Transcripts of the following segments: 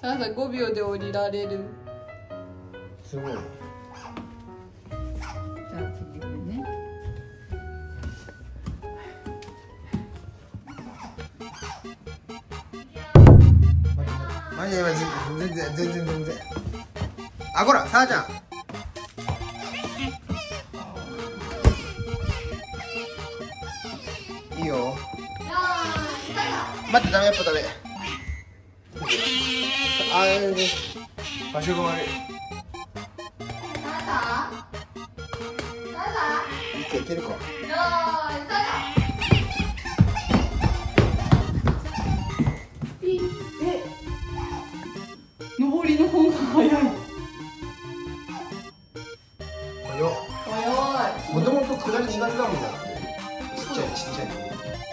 さん5秒で降りられる。 すごい。 じゃあ次上ね。 マジで全然。あ、こら、さあちゃん。いいよ。待って、ダメ、やっぱダメ。場所が悪い。いけるか。 上りの方が早い。 早い。もともと下り苦手だもんだって。ちっちゃい。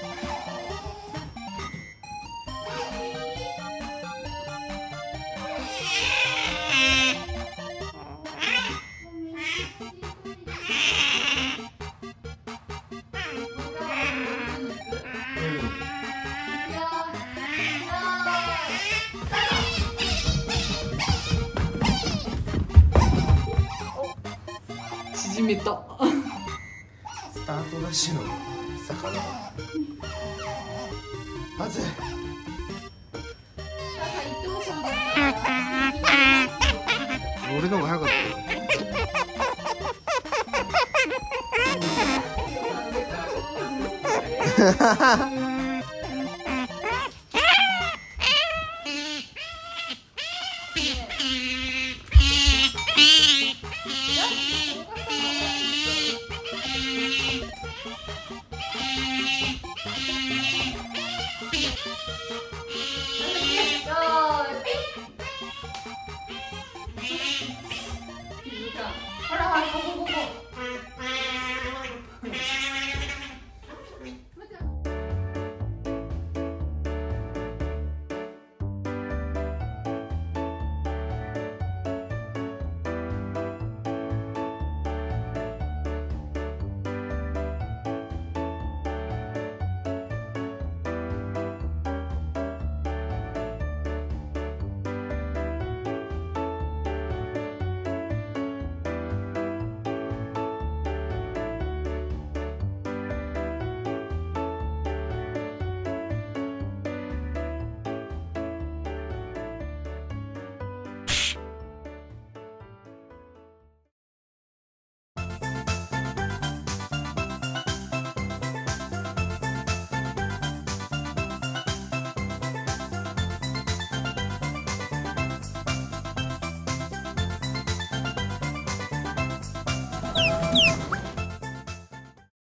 縮めた。 スタートダッシュの魚。まず。俺の方が早かったよ。